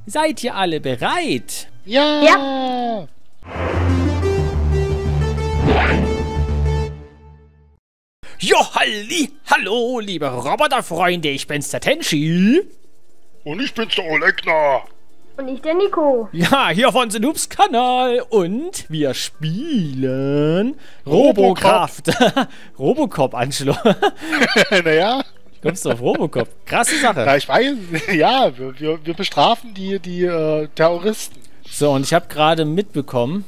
Seid ihr alle bereit? Ja! Ja. Jo, hallo, liebe Roboterfreunde, ich bin's, der Tenchi. Und ich bin's, der Olegner. Und ich der Nico. Ja, hier von The Noobs Kanal und wir spielen Robocraft. Robocop, Angelo. Naja. Kommst du auf Robocop? Krasse Sache. Na, ich weiß, ja, wir bestrafen die Terroristen. So, und ich habe gerade mitbekommen,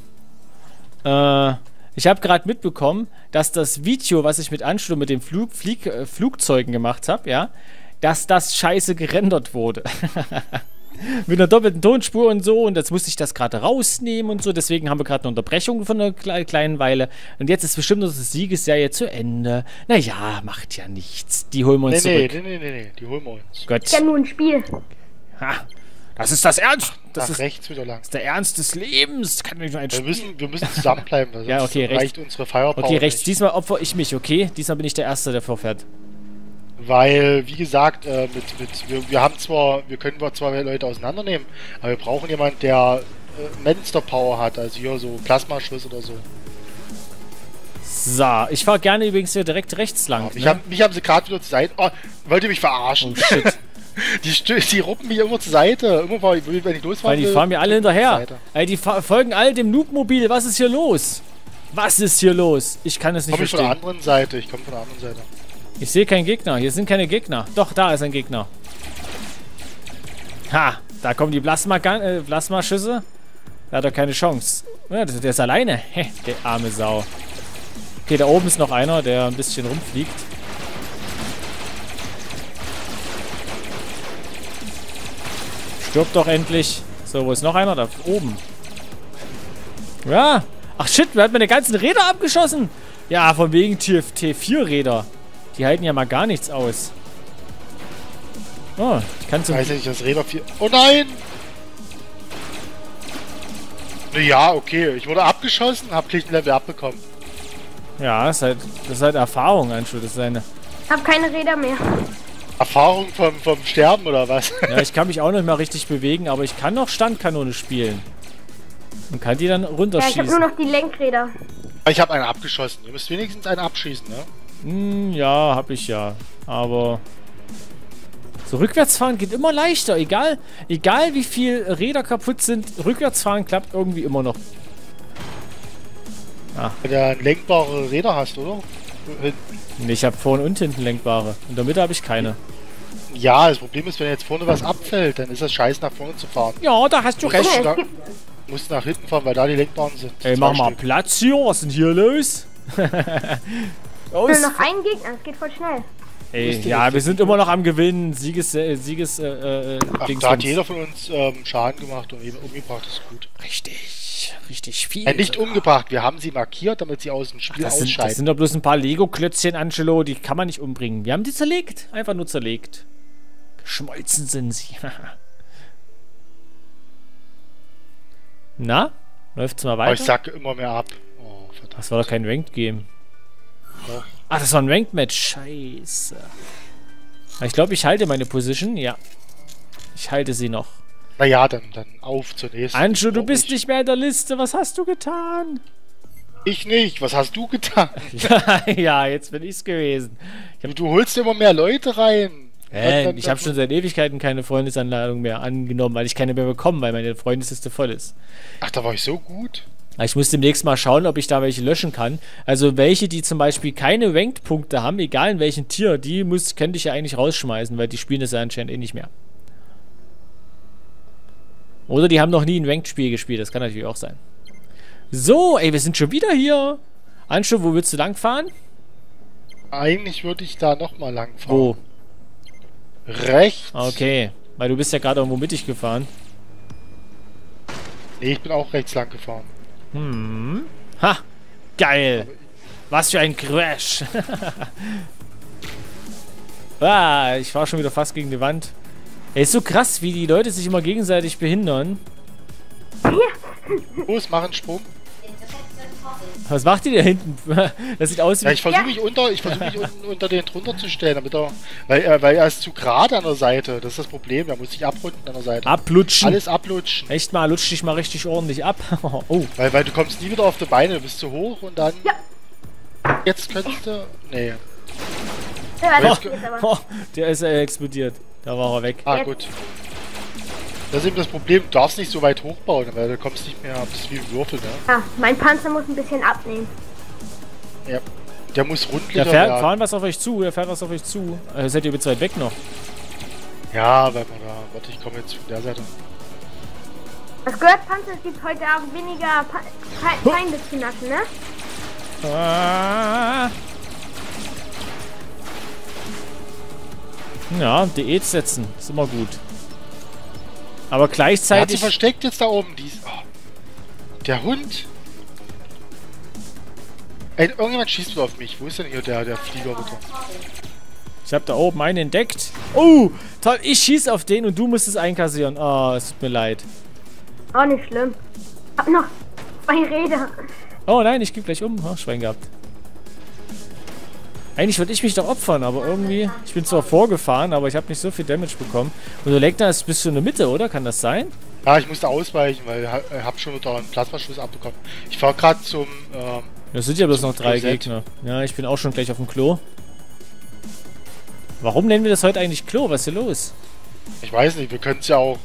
dass das Video, was ich mit Angelo mit den Flugzeugen gemacht habe, ja, dass das scheiße gerendert wurde. Mit einer doppelten Tonspur und so. Und jetzt musste ich das gerade rausnehmen und so. Deswegen haben wir gerade eine Unterbrechung von einer kleinen Weile. Und jetzt ist bestimmt unsere Siegesserie zu Ende. Naja, macht ja nichts. Die holen wir uns zurück. Nee, die holen wir uns. Gott. Ist ja nur ein Spiel. Ha, das ist das Ernst. Das Nach ist rechts wieder lang. der Ernst des Lebens. Kann nicht nur ein Spiel. Wir müssen zusammenbleiben, weil Ja, sonst okay, reicht rechts. unsere Firepower Okay, rechts. nicht. Diesmal opfer ich mich, okay? Diesmal bin ich der Erste, der vorfährt. Weil, wie gesagt, wir können zwar Leute auseinandernehmen, aber wir brauchen jemanden, der Monster Power hat, also hier so Plasmaschuss oder so. So, ich fahre gerne übrigens hier direkt rechts lang. Mich haben sie gerade wieder zur Seite. Oh, wollt ihr mich verarschen? Oh shit. Die ruppen mich immer zur Seite. Immer wenn ich losfahre. Weil die fahren mir alle hinterher. Seite. Ey, die folgen all dem Noob-Mobil. Was ist hier los? Was ist hier los? Ich kann es nicht Komm ich von der verstehen. anderen Seite. Ich komme von der anderen Seite. Ich sehe keinen Gegner. Hier sind keine Gegner. Doch, da ist ein Gegner. Ha, da kommen die Plasmaschüsse. Da hat er keine Chance. Ja, der ist alleine. Heh, der arme Sau. Okay, da oben ist noch einer, der ein bisschen rumfliegt. Stirb doch endlich. So, wo ist noch einer? Da oben. Ja. Ach shit, wir hatten meine ganzen Räder abgeschossen. Ja, von wegen T4-Räder. Die halten ja mal gar nichts aus. Oh, ich kann zum... Weiß ich nicht, das Räder 4. Oh nein! Ja, okay. Ich wurde abgeschossen, hab gleich ein Level abbekommen. Ja, das ist halt Erfahrung, Anschu. Das ist eine... Ich hab keine Räder mehr. Erfahrung vom Sterben oder was? Ja, ich kann mich auch nicht mehr richtig bewegen, aber ich kann noch Standkanone spielen. Und kann die dann Ja, ich runterschießen. hab nur noch die Lenkräder. Ich habe einen abgeschossen. Ihr müsst wenigstens einen abschießen, ne? Ja, hab ich ja. Aber... So, rückwärtsfahren geht immer leichter. Egal wie viel Räder kaputt sind, rückwärtsfahren klappt irgendwie immer noch. Weil du ja lenkbare Räder hast, oder? Nee, ich habe vorne und hinten lenkbare. In der Mitte habe ich keine. Ja, das Problem ist, wenn jetzt vorne was abfällt, dann ist das scheiße nach vorne zu fahren. Ja, da hast du recht. Musst nach hinten fahren, weil da die lenkbaren sind. Ey, mach mal Platz hier. Was ist denn hier los? Oh, Nur noch einen Gegner, das geht voll schnell. ey, ja, wir sind immer noch am Gewinnen. Ach, Dings da hat jeder von uns Schaden gemacht und eben umgebracht, ist gut. Richtig viel. Nicht umgebracht, wir haben sie markiert, damit sie aus dem Spiel Das ausscheiden. sind doch bloß ein paar Lego-Klötzchen, Angelo. Die kann man nicht umbringen. Wir haben die zerlegt. Einfach nur zerlegt. Geschmolzen sind sie. Na? Läuft's mal Aber weiter? ich sacke immer mehr ab. Oh, verdammt. Das war doch kein Ranked-Game. Doch. Ach, das war ein Ranked-Match. Scheiße. Ich glaube, ich halte meine Position. Ja. Ich halte sie noch. Naja, dann auf zur nächsten. Angelo, du Oh, bist nicht mehr in der Liste. Was hast du getan? Ich nicht. Was hast du getan? Ja, jetzt bin ich's gewesen. Du holst immer mehr Leute rein. Ich habe schon seit Ewigkeiten keine Freundesanladung mehr angenommen, weil ich keine mehr bekomme, weil meine Freundesliste voll ist. Ach, da war ich so gut. Ich muss demnächst mal schauen, ob ich da welche löschen kann. Also welche, die zum Beispiel keine Ranked-Punkte haben, egal in welchem Tier, die könnte ich ja eigentlich rausschmeißen, weil die spielen das ja anscheinend eh nicht mehr. Oder die haben noch nie ein Ranked-Spiel gespielt, das kann natürlich auch sein. So, ey, wir sind schon wieder hier. Anschluss, wo willst du lang fahren? Eigentlich würde ich da nochmal lang fahren. Wo? Rechts. Okay, weil du bist ja gerade irgendwo mittig gefahren. Nee, ich bin auch rechts lang gefahren. Ha, geil. Was für ein Crash. Ich fahr schon wieder fast gegen die Wand. Ey, ist so krass, wie die Leute sich immer gegenseitig behindern. Los, mach einen Sprung. Was macht ihr da hinten? Das sieht aus wie... Ja, ich versuche mich unter den drunter zu stellen, damit weil er ist zu gerade an der Seite. Das ist das Problem, da muss ich abrunden an der Seite. Ablutschen. Alles ablutschen. Echt mal, lutsch dich mal richtig ordentlich ab. Oh. Weil du kommst nie wieder auf die Beine, du bist zu hoch und dann... Ja. Jetzt könntest du... Nee. Ja, das Oh, geht aber. oh, der ist explodiert. Da war er weg. Ah, Jetzt. gut. Das ist eben das Problem, du darfst nicht so weit hochbauen, weil du kommst nicht mehr, bist wie ein Würfel, ne? Ja, mein Panzer muss ein bisschen abnehmen. Ja. Der muss Da rundlicher fährt, werden. fahren was auf euch zu, der fährt was auf euch zu. Seid ihr jetzt weit weg noch? Ja, weil man da... Warte, ich komme jetzt von der Seite. Das gehört Panzer, es gibt heute Abend weniger Feinde zu naschen, ne? Ah. Ja, Diät setzen, ist immer gut. Aber Der hat sich gleichzeitig... versteckt jetzt da oben. Der Hund. Ey, irgendjemand schießt wieder auf mich. Wo ist denn hier der Flieger bitte? Ich habe da oben einen entdeckt. Oh, toll, ich schieße auf den und du musst es einkassieren. Oh, es tut mir leid. Oh, nicht schlimm. Hab noch 2 Räder. Oh nein, ich gebe gleich um. Oh, Schwein gehabt. Eigentlich würde ich mich doch opfern, aber irgendwie... Ich bin zwar vorgefahren, aber ich habe nicht so viel Damage bekommen. Und der Legner ist bis zu in der Mitte, oder? Kann das sein? Ja, ich musste ausweichen, weil ich hab schon wieder einen Plasmaschuss abbekommen. Ich fahr gerade zum... Das sind ja bloß noch 3 Klosett. Gegner. Ja, ich bin auch schon gleich auf dem Klo. Warum nennen wir das heute eigentlich Klo? Was ist hier los? ich weiß nicht, wir können es ja auch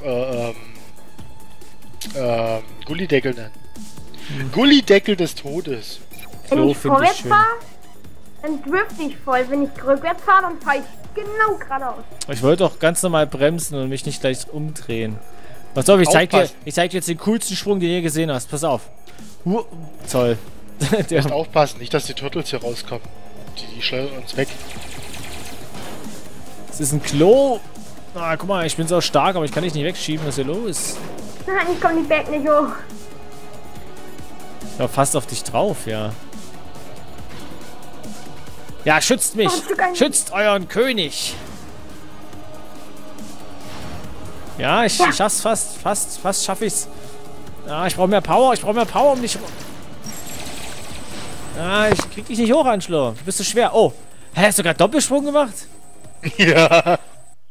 Gullideckel nennen. Gullideckel des Todes. Wenn Klo ich finde ich vorwärts schön. fahre, dann drifte ich voll. Wenn ich rückwärts fahre, dann fahre ich genau geradeaus. Ich wollte doch ganz normal bremsen und mich nicht gleich umdrehen. Pass auf, ich zeig dir jetzt den coolsten Sprung, den du je gesehen hast. Pass auf. Toll. Der, Aufpassen, nicht, dass die Turtles hier rauskommen. Die schleudern uns weg. das ist ein Klo. Ah, guck mal, ich bin so stark, aber ich kann dich nicht wegschieben. Was ist hier los? Nein, ich komme die Berg nicht hoch. Ich war fast auf dich drauf, ja. Ja, schützt mich! Schützt euren König! Ja, ich schaff's fast schaffe ich's. Ja, ich brauche mehr Power, um dich... Ah, ich krieg dich nicht hoch, Anschlo. Du bist so schwer. Oh, hä, hast du gerade Doppelsprung gemacht? Ja.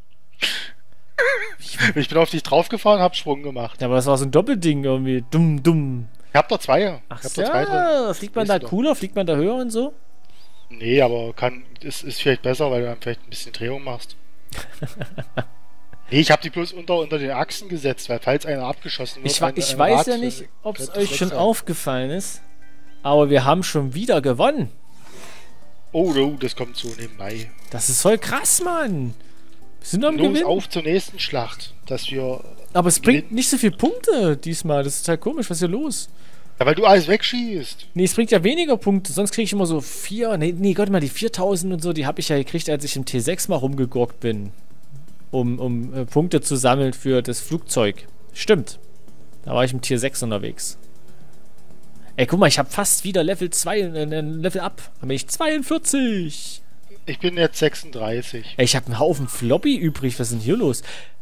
Ich bin auf dich draufgefahren, hab Sprung gemacht. Ja, aber das war so ein Doppelding irgendwie. Dumm. Ich hab da 2. Ach Ich hab so, da 2 drin. fliegt man da cooler, fliegt man da höher und so? Nee, aber ist vielleicht besser, weil du dann vielleicht ein bisschen Drehung machst. Nee, ich habe die bloß unter den Achsen gesetzt, weil falls einer abgeschossen wird... Ich weiß ja nicht, ob es euch schon aufgefallen ist, aber wir haben schon wieder gewonnen. Oh, das kommt so nebenbei. Das ist voll krass, Mann. Wir sind am Los, Gewinnen. auf zur nächsten Schlacht, dass wir... Aber es bringt nicht so viele Punkte diesmal. Das ist total komisch. Was ist hier los? Ja, weil du alles wegschießt. Nee, es bringt ja weniger Punkte. Sonst kriege ich immer so 4... Nee, Gott mal, die 4000 und so, die habe ich ja gekriegt, als ich im T6 mal rumgegurkt bin. Um Punkte zu sammeln für das Flugzeug. Stimmt. Da war ich im Tier 6 unterwegs. Ey, guck mal, ich habe fast wieder Level 2, Level up. Da bin ich 42. Ich bin jetzt 36. Ey, ich habe einen Haufen Floppy übrig. Was ist denn hier los?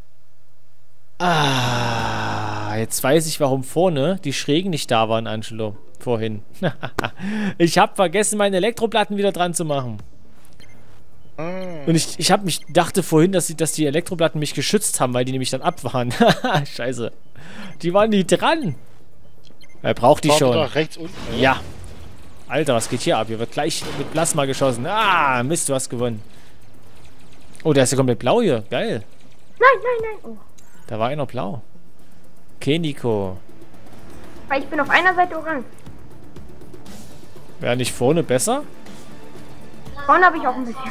Ah, jetzt weiß ich, warum vorne die Schrägen nicht da waren, Angelo. Vorhin. Ich habe vergessen, meine Elektroplatten wieder dran zu machen. Und ich dachte vorhin, dass die Elektroplatten mich geschützt haben, weil die nämlich dann ab waren. Scheiße. Die waren nie dran. Er braucht die schon. Rechts unten, oder? Ja. Alter, was geht hier ab? Hier wird gleich mit Plasma geschossen. Ah, Mist, du hast gewonnen. Oh, der ist ja komplett blau hier. Geil. Nein. Oh. Da war einer blau. Okay, Nico. Weil ich bin auf einer Seite orange. Wäre nicht vorne besser? Vorne habe ich auch ein bisschen.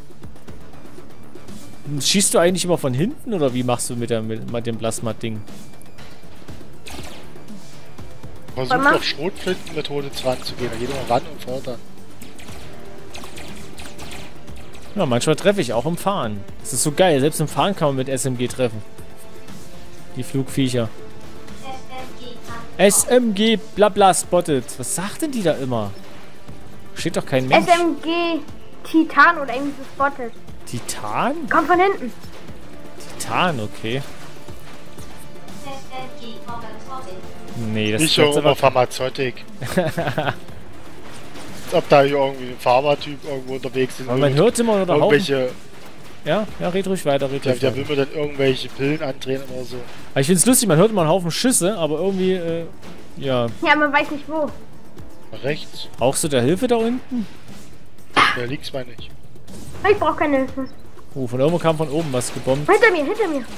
Schießt du eigentlich immer von hinten oder wie machst du mit dem Plasma-Ding? Versucht auf Schrotflintenmethode ranzugehen. Da geht man ran und fährt dann. Ja, manchmal treffe ich auch im Fahren. Das ist so geil. Selbst im Fahren kann man mit SMG treffen. Die Flugviecher. SMG blabla spotted. Was sagt denn die da immer? Steht doch kein Mensch. SMG Titan oder irgendwie so spotted. Titan? Kommt von hinten. Titan, okay. Nee, das Nicht ist jetzt so aber... Pharmazeutik. ob da hier irgendwie ein Pharma-Typ irgendwo unterwegs ist. Aber man hört immer oder irgendwelche. Ja, red ruhig weiter, red ruhig Der weiter. will mir dann irgendwelche Pillen andrehen oder so. Aber ich find's lustig, man hört immer einen Haufen Schüsse, aber irgendwie, ja. Ja, man weiß nicht wo. Rechts. Brauchst du da Hilfe da unten? Da liegt's mal nicht. Ich brauche keine Hilfe. Von irgendwo kam von oben was gebombt. Hinter mir, hinter mir.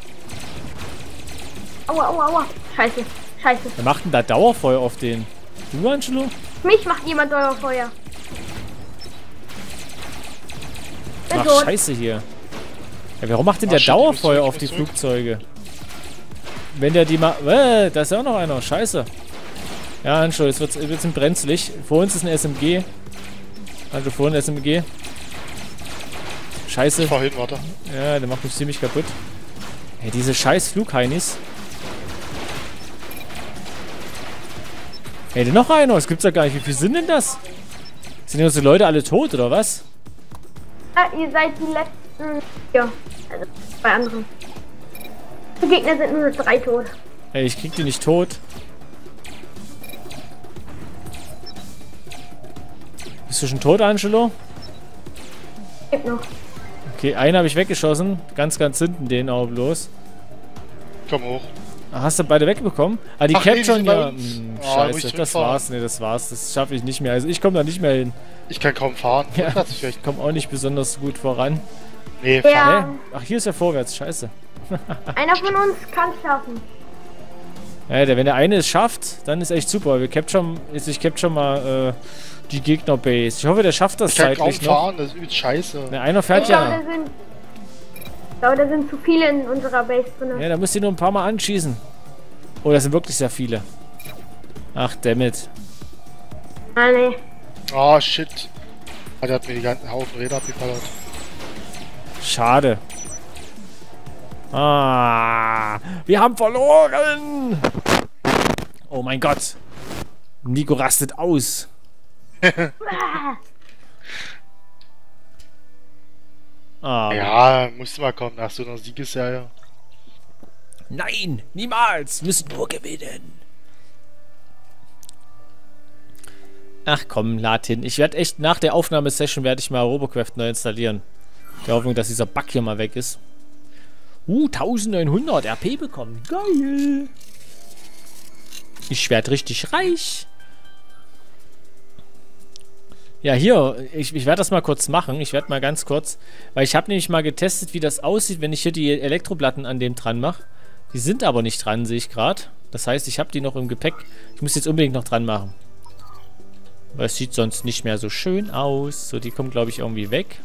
Aua, aua, aua. Scheiße, scheiße. Wer macht denn da Dauerfeuer auf den? Du, Angelo? Mich macht jemand euer Feuer. Bin Ach, tot. scheiße hier. Ja, warum macht denn der shit, Dauerfeuer ich auf die muss zurück. Flugzeuge? Wenn der die mal... da ist ja auch noch einer. Scheiße. Ja, Angelo, jetzt wird's brenzlig. Vor uns ist ein SMG. Also vor uns SMG. Scheiße. Ich fahr hin, warte. Ja, der macht mich ziemlich kaputt. Ey, diese scheiß Flugheinis. Ey, noch einer. Das gibt's ja gar nicht. Wie viele sind denn das? Sind die unsere Leute alle tot, oder was? Ja, ihr seid die letzten. Ja, also bei anderen. Die Gegner sind nur 3 tot. Ey, ich krieg die nicht tot. Bist du schon tot, Angelo? Gibt noch. Okay, einen habe ich weggeschossen. Ganz hinten den auch bloß. Komm hoch. Ah, hast du beide wegbekommen? Ah, die Ach, nee, die Capturen sind bei ja. uns. Ah, muss Scheiße, ich das zurückfahren. war's. Nee, das war's. Das schaffe ich nicht mehr. Also ich komme da nicht mehr hin. Ich kann kaum fahren. Ja, Rückwärts vielleicht. ich komme auch nicht besonders gut voran. Nee, fahr. Ja, Hä? Ach, hier ist ja vorwärts. Scheiße. einer von uns kann es schaffen. Ja, wenn der eine es schafft, dann ist echt super. Ich capture mal die Gegnerbase. Ich hoffe, der schafft das Ich kann kaum zeitlich noch. fahren, das ist übelst scheiße. Ne, einer fährt Ich glaube, ja. da sind zu viele in unserer Base drin. Ja, da müsst ihr nur ein paar Mal anschießen. Oh, das sind wirklich sehr viele. Ach, dammit. Ah, nee. Ah, shit. Ah, der hat mir die ganzen Haufen Räder abgeballert. Schade. Ah, wir haben verloren. Oh mein Gott. Nico rastet aus. Ah, Ja, musste mal kommen nach so einer Siegesserie. nein, niemals. Wir müssen nur gewinnen. Ach komm, lad hin. Ich werde echt nach der Aufnahmesession werde ich mal Robocraft neu installieren. Die Hoffnung, dass dieser Bug hier mal weg ist. 1900 RP bekommen. Geil. Ich werde richtig reich. Ja, hier, ich werde das mal kurz machen. Ich werde mal ganz kurz, weil ich habe nämlich mal getestet, wie das aussieht, wenn ich hier die Elektroplatten an dem dran mache. Die sind aber nicht dran, sehe ich gerade. Das heißt, ich habe die noch im Gepäck. Ich muss jetzt unbedingt noch dran machen. Weil es sieht sonst nicht mehr so schön aus. So, die kommen, glaube ich, irgendwie weg.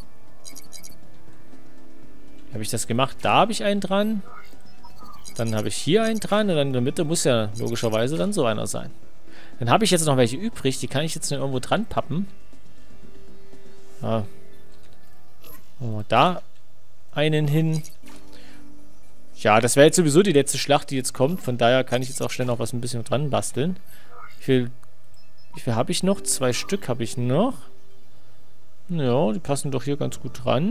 Habe ich das gemacht? Da habe ich einen dran. Dann habe ich hier einen dran. Und dann in der Mitte muss ja logischerweise dann so einer sein. Dann habe ich jetzt noch welche übrig. Die kann ich jetzt nur irgendwo dran pappen. Ah. Oh, da einen hin. Ja, das wäre jetzt sowieso die letzte Schlacht, die jetzt kommt. Von daher kann ich jetzt auch schnell noch was ein bisschen dran basteln. Wie viel habe ich noch? 2 Stück habe ich noch. Ja, die passen doch hier ganz gut dran.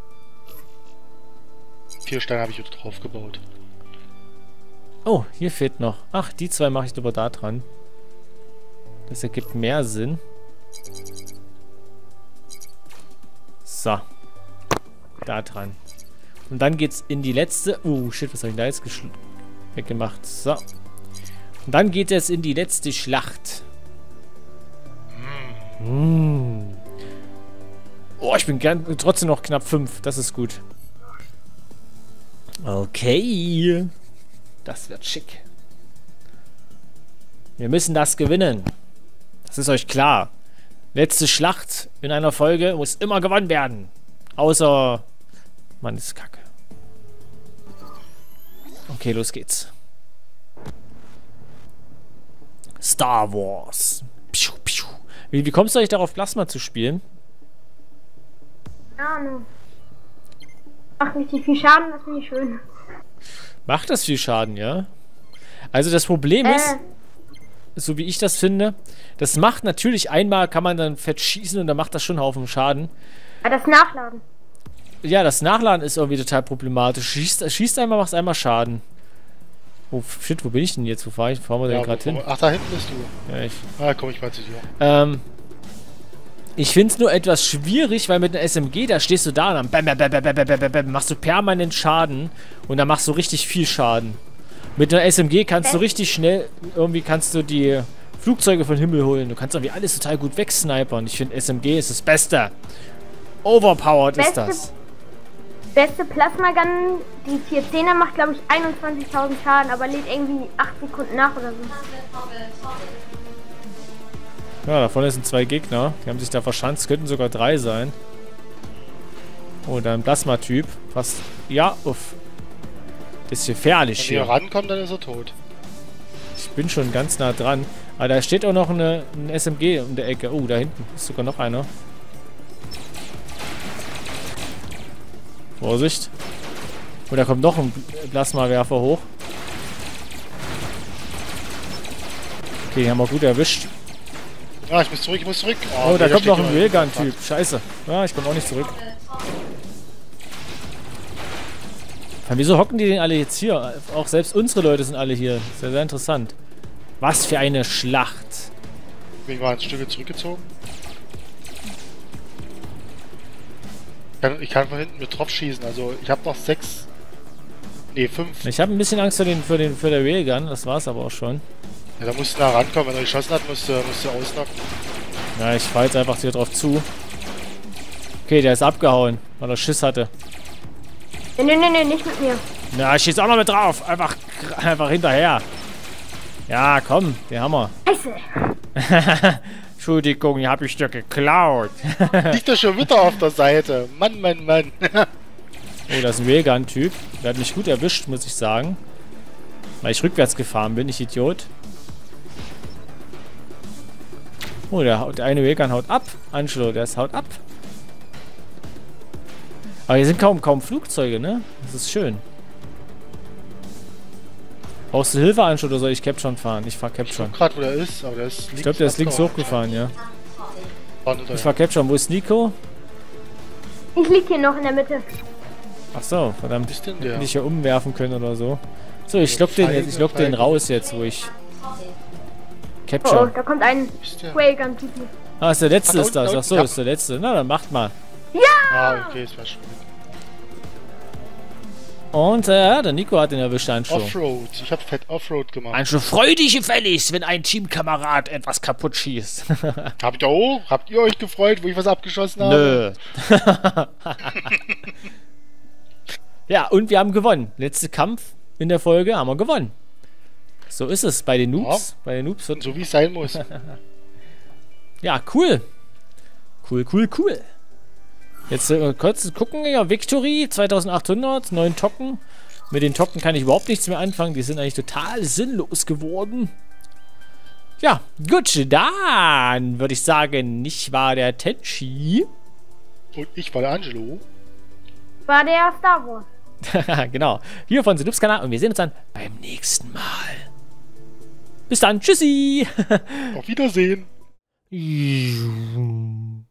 4 Steine habe ich wieder drauf gebaut. Oh, hier fehlt noch. Ach, die 2 mache ich aber da dran. Das ergibt mehr Sinn. So. Da dran. Und dann geht's in die letzte... shit, was habe ich da jetzt weggemacht? So. Und dann geht es in die letzte Schlacht. Oh, ich bin trotzdem noch knapp 5. Das ist gut. Okay. Das wird schick. Wir müssen das gewinnen. Das ist euch klar. Letzte Schlacht in einer Folge muss immer gewonnen werden. Außer... Mann, ist kacke. Okay, los geht's. Star Wars. Piu, piu. Wie kommst du eigentlich darauf, Plasma zu spielen? Keine Ahnung. Macht richtig viel Schaden, das finde ich schön. Macht das viel Schaden, ja? Also das Problem ist, so wie ich das finde, das macht natürlich einmal, kann man dann fett schießen und dann macht das schon einen Haufen Schaden. Aber das Nachladen. Ja, das Nachladen ist irgendwie total problematisch. Schießt einmal, macht einmal Schaden. Oh, shit, wo bin ich denn jetzt? Wo fahren wir denn gerade hin? Ach, da hinten bist du. Ja, Ah, komm ich mal zu dir. Ich finde es nur etwas schwierig, weil mit einer SMG, da stehst du da und dann bam, bam, bam, bam, bam, bam, bam, bam, machst du permanent Schaden und dann machst du richtig viel Schaden. Mit einer SMG kannst du richtig schnell, irgendwie kannst du die Flugzeuge vom Himmel holen. Du kannst irgendwie alles total gut wegsnipern. Ich finde SMG ist das Beste. Overpowered ist das. Beste Plasma-Gun, die 410er macht glaube ich 21.000 Schaden, aber lädt irgendwie 8 Sekunden nach oder so. Ja, da vorne sind 2 Gegner. Die haben sich da verschanzt. Könnten sogar 3 sein. Oh, da ein Plasma-Typ. Fast. Ja, uff. Das ist gefährlich Wenn hier. er rankommt, dann ist er tot. Ich bin schon ganz nah dran. Aber da steht auch noch ein SMG um der Ecke. Oh, da hinten ist sogar noch einer. Vorsicht. Oh, da kommt noch ein Plasmawerfer hoch. Okay, den haben wir gut erwischt. Ja, ich muss zurück, ich muss zurück. Oh, da nee, kommt noch steht ein jemand. Railgun-Typ. Scheiße. Ja, ich komme auch nicht zurück. Wieso hocken die denn alle jetzt hier? Auch selbst unsere Leute sind alle hier. Sehr, sehr interessant. Was für eine Schlacht. Ich bin mal ein Stück zurückgezogen. Ich kann von hinten mit drauf schießen. Also ich habe noch 6. Nee, 5. Ich habe ein bisschen Angst für der Railgun. Das war's aber auch schon. Ja, da musst du nah rankommen. Wenn er geschossen hat, musst du ausnacken. Ja, ich fahr jetzt einfach hier drauf zu. Okay, der ist abgehauen, weil er Schiss hatte. Nee, nicht mit mir. Na, ich schieß auch noch mit drauf. Einfach hinterher. Ja, komm, den haben wir. Scheiße. Entschuldigung, die hab ich dir geklaut. Liegt er schon wieder auf der Seite. Mann, Mann, Mann. Oh, das ist ein Railgun-Typ. Der hat mich gut erwischt, muss ich sagen. Weil ich rückwärts gefahren bin, ich Idiot. Oh, der eine Railgun haut ab. Angelo, der haut ab. Aber hier sind kaum Flugzeuge, ne? Das ist schön. Brauchst du Hilfe, Angelo, oder soll ich Capture fahren? Ich fahr Ich Capture. guck gerade, wo der ist, aber der ist links. Ich glaube, der ist links hochgefahren, ja. Ich Ich fahr Capture. Wo ist Nico? Ich lieg hier noch in der Mitte. Ach so, verdammt. Wo ist denn Hätte der? ich ja umwerfen können oder so. So, ich lock den raus jetzt, wo ich... Oh, Capture. da kommt ein Ist der? Railgun-Typ. Ah, ist der letzte Ach, ist das. Ach so, ja. ist der letzte. Na, dann macht mal. Ah, okay, es war schon. Und, der Nico hat den erwischt, Anschluss. Offroad. Ich habe fett Offroad gemacht. Anschluss, freu dich gefälligst, wenn ein Teamkamerad etwas kaputt schießt. Habt ihr auch? Habt ihr euch gefreut, wo ich was abgeschossen habe? Nö. Ja, und wir haben gewonnen. Letzter Kampf in der Folge haben wir gewonnen. So ist es bei den Noobs. Ja. Bei den Noobs wird... So wie es sein muss. Ja, cool. Cool. Jetzt kurz gucken. Ja, Victory 2800, 9 Token. Mit den Token kann ich überhaupt nichts mehr anfangen. Die sind eigentlich total sinnlos geworden. Ja, gut. Dann würde ich sagen, ich war der Tenchi. Und ich war der Angelo. War der Star Wars. Genau. Hier von Noobs Kanal. Und wir sehen uns dann beim nächsten Mal. Bis dann. Tschüssi. Auf Wiedersehen.